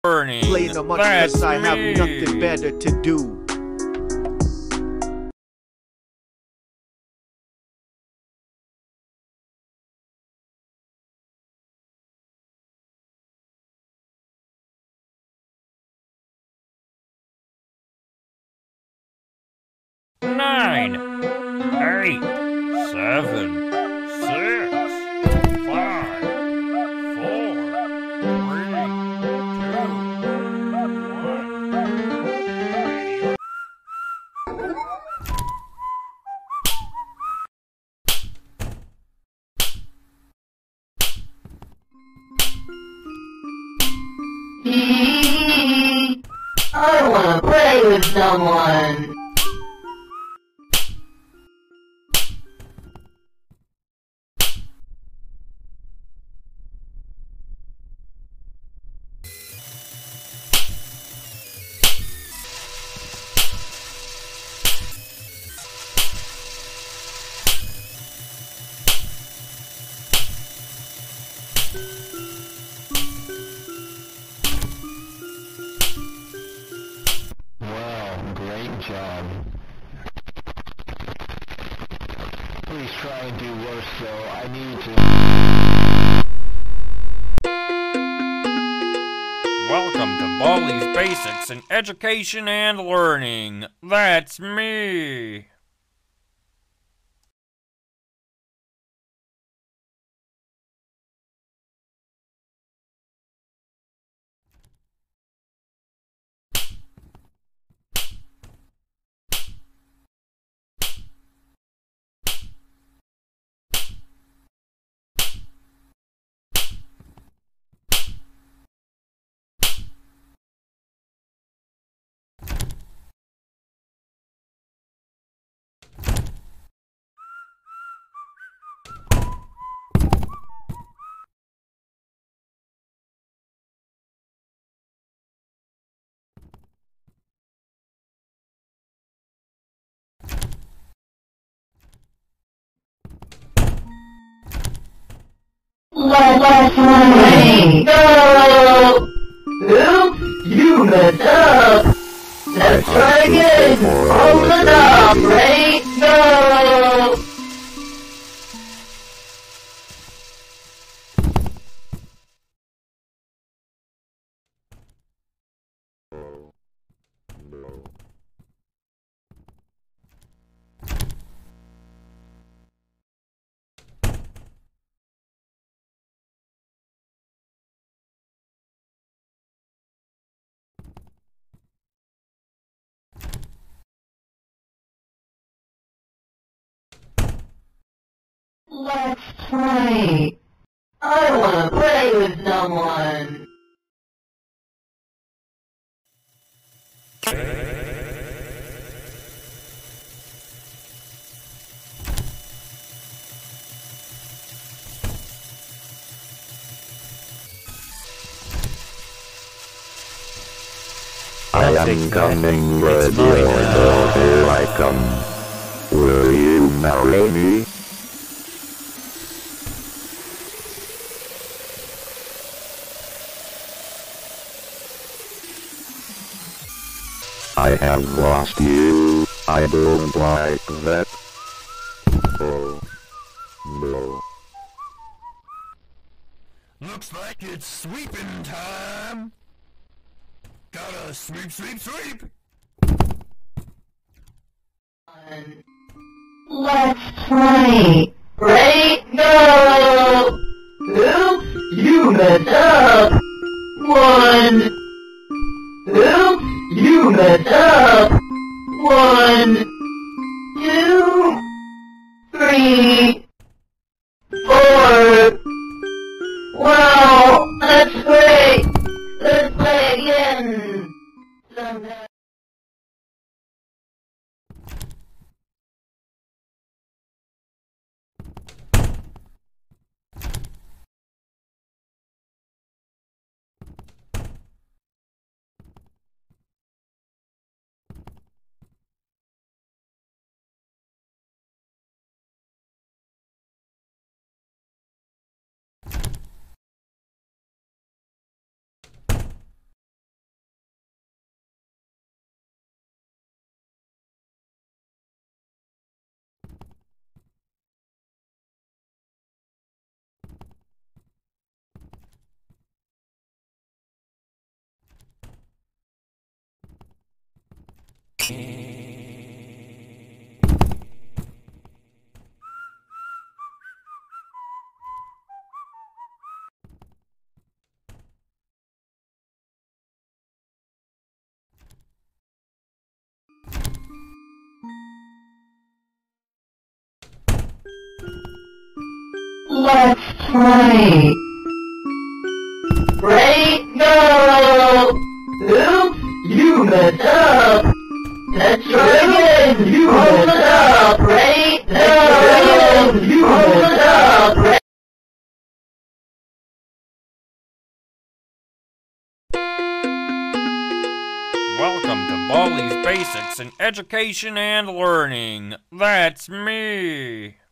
Play no much cause I have nothing better to do. Nine, 8, 7, 6, 5, 4, 3, 2, 1. I wanna play with someone. Wow, great job. Please try and do worse though. I need to... Welcome to Baldi's Basics in Education and Learning. That's me. Let's play. Go! Oops, you messed up. Let's try again. Hold it up, right? Go! Let's play. I wanna play with someone. I am coming, ready, or here I come. Will you marry me? I have lost you. I don't like that. Oh, no. Looks like it's sweeping time. Gotta sweep, sweep, sweep. Let's play. Ready? Go! Oops, you messed up. 1. Oops, you messed up. 1, 2, 3, 4. Wow, that's great. Let's play again. Sometime. Let's play. Ready, go! Oops, you messed up. Let's try again. You messed up. Ready, go! You messed up. Ready. Welcome to Baldi's Basics in Education and Learning. That's me.